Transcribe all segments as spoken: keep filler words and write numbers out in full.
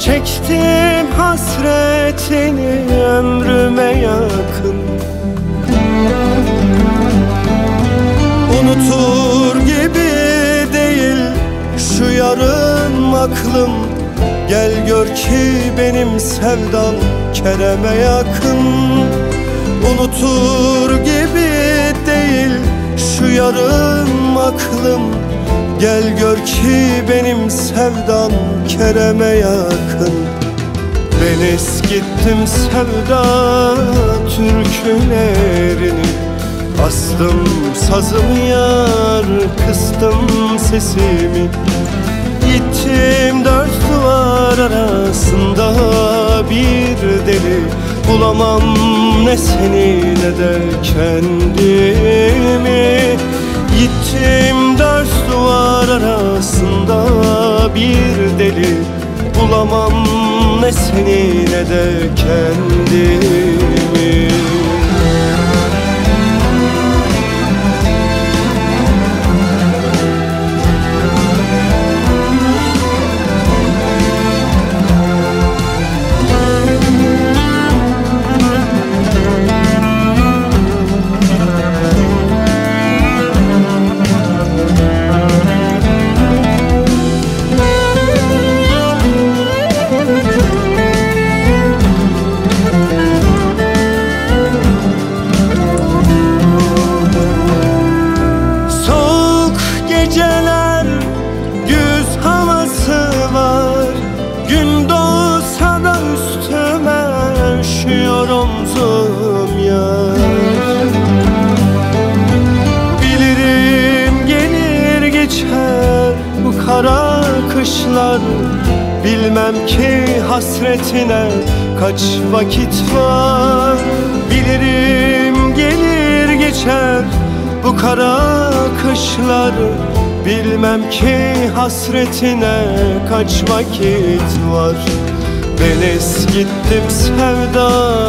Çektim hasretini ömrüme yakın. Unutur gibi değil şu yarım aklım. Gel gör ki benim sevdam Kerem'e yakın. Unutur gibi değil şu yarım aklım. Gel gör ki benim sevdam Kerem'e yakın. Ben eskittim sevda türkülerini. Astım sazımı yar, kıstım sesimi. Gittim dört duvar arasında bir deli. Bulamam ne seni ne de kendimi. Gittim dört duvar arasında bir deli. Bulamam ne seni ne de kendimi. Geceler güz havası var. Gün doğsa da üstüme üşüyor omzum yar. Bilirim gelir geçer bu kara kışlar. Bilmem ki hasretine kaç vakit var. Bilirim gelir geçer bu kara kışlar. Bilmem ki hasretine kaç vakit var. Ben eskittim sevda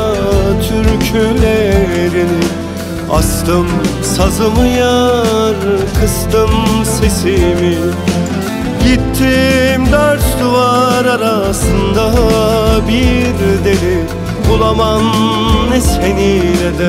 türkülerini. Astım sazımı yar, kıstım sesimi. Gittim dört duvar arasında bir deli. Bulamam ne seni ne de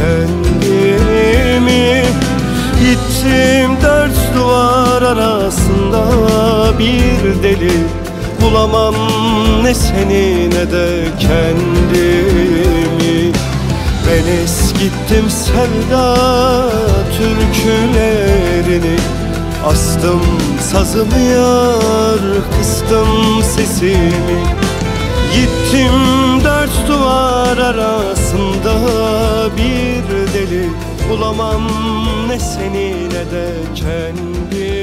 kendimi. Gittim dört duvar arasında bir deli. Bulamam ne seni ne de kendimi. Ben eskittim sevda türkülerini. Astım sazımı yar, kıstım sesimi. Gittim dört duvar arasında bir deli. Bulamam ne seni ne de kendimi.